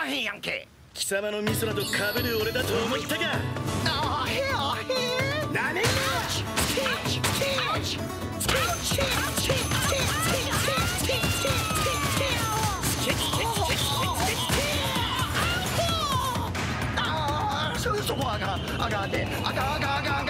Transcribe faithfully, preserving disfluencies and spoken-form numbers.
へんやんけ。 貴様のミスなどかぶる俺だと思ったか。 あへあへなめんな。そこあかんあかんであかんあかんあかん